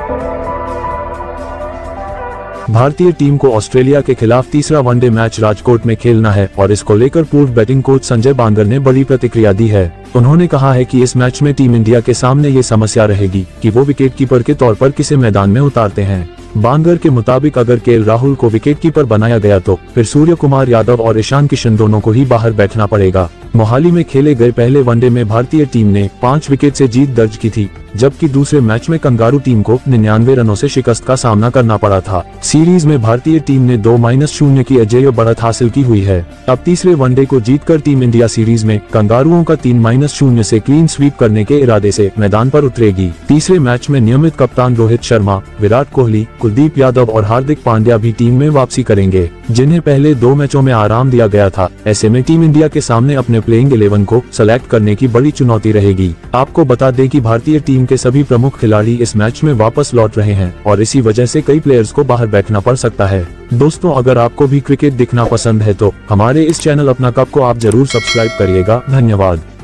भारतीय टीम को ऑस्ट्रेलिया के खिलाफ तीसरा वनडे मैच राजकोट में खेलना है और इसको लेकर पूर्व बैटिंग कोच संजय बांगर ने बड़ी प्रतिक्रिया दी है। उन्होंने कहा है कि इस मैच में टीम इंडिया के सामने ये समस्या रहेगी कि वो विकेटकीपर के तौर पर किसे मैदान में उतारते हैं। बांगर के मुताबिक अगर केएल राहुल को विकेटकीपर बनाया गया तो फिर सूर्य कुमार यादव और ईशान किशन दोनों को ही बाहर बैठना पड़ेगा। मोहाली में खेले गए पहले वनडे में भारतीय टीम ने 5 विकेट से जीत दर्ज की थी, जबकि दूसरे मैच में कंगारू टीम को 99 रनों से शिकस्त का सामना करना पड़ा था। सीरीज में भारतीय टीम ने 2-0 की अजेय बढ़त हासिल की हुई है। अब तीसरे वनडे को जीतकर टीम इंडिया सीरीज में कंगारुओं का 3-0 से क्लीन स्वीप करने के इरादे से मैदान पर उतरेगी। तीसरे मैच में नियमित कप्तान रोहित शर्मा, विराट कोहली, कुलदीप यादव और हार्दिक पांड्या भी टीम में वापसी करेंगे, जिन्हें पहले 2 मैचों में आराम दिया गया था। ऐसे में टीम इंडिया के सामने अपने प्लेइंग 11 को सेलेक्ट करने की बड़ी चुनौती रहेगी। आपको बता दें कि भारतीय टीम के सभी प्रमुख खिलाड़ी इस मैच में वापस लौट रहे हैं और इसी वजह से कई प्लेयर्स को बाहर बैठना पड़ सकता है। दोस्तों, अगर आपको भी क्रिकेट देखना पसंद है तो हमारे इस चैनल अपना कप को आप जरूर सब्सक्राइब करिएगा। धन्यवाद।